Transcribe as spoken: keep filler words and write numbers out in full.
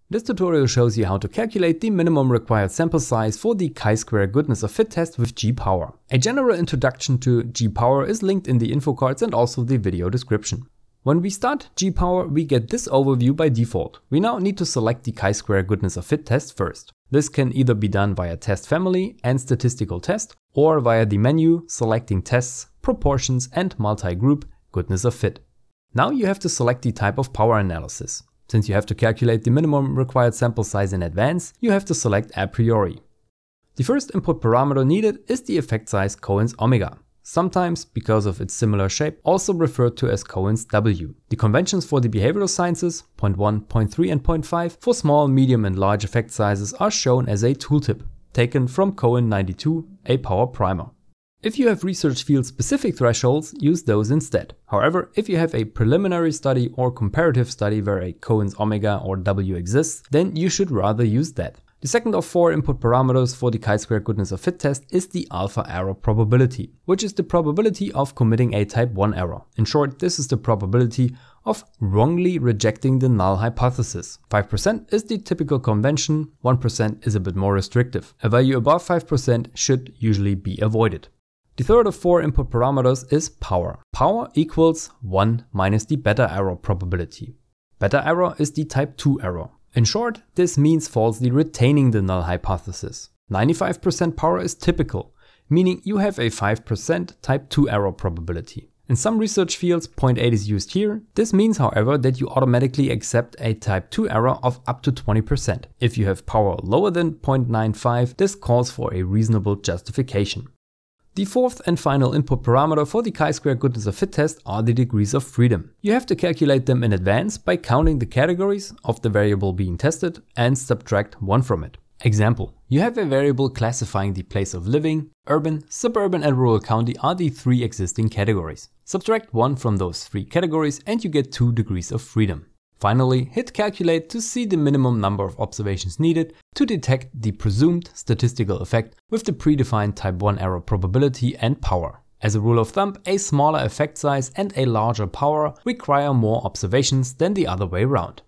This tutorial shows you how to calculate the minimum required sample size for the chi-square goodness of fit test with G-Power. A general introduction to G-Power is linked in the info cards and also the video description. When we start G-Power, we get this overview by default. We now need to select the chi-square goodness of fit test first. This can either be done via test family and statistical test, or via the menu selecting tests, proportions and multi-group goodness of fit. Now you have to select the type of power analysis. Since you have to calculate the minimum required sample size in advance, you have to select a priori. The first input parameter needed is the effect size Cohen's omega. Sometimes, because of its similar shape, also referred to as Cohen's W. The conventions for the behavioral sciences, zero point one, zero point three and zero point five, for small, medium and large effect sizes are shown as a tooltip, taken from Cohen ninety-two, a power primer. If you have research field specific thresholds, use those instead. However, if you have a preliminary study or comparative study where a Cohen's omega or W exists, then you should rather use that. The second of four input parameters for the chi-square goodness of fit test is the alpha error probability, which is the probability of committing a type one error. In short, this is the probability of wrongly rejecting the null hypothesis. five percent is the typical convention, one percent is a bit more restrictive. A value above five percent should usually be avoided. The third of four input parameters is power. Power equals one minus the beta error probability. Beta error is the type two error. In short, this means falsely retaining the null hypothesis. ninety-five percent power is typical, meaning you have a five percent type two error probability. In some research fields, zero point eight is used here. This means, however, that you automatically accept a type two error of up to twenty percent. If you have power lower than zero point nine five, this calls for a reasonable justification. The fourth and final input parameter for the chi-square goodness of fit test are the degrees of freedom. You have to calculate them in advance by counting the categories of the variable being tested and subtract one from it. Example, you have a variable classifying the place of living. Urban, suburban and rural county are the three existing categories. Subtract one from those three categories and you get two degrees of freedom. Finally, hit calculate to see the minimum number of observations needed to detect the presumed statistical effect with the predefined type one error probability and power. As a rule of thumb, a smaller effect size and a larger power require more observations than the other way around.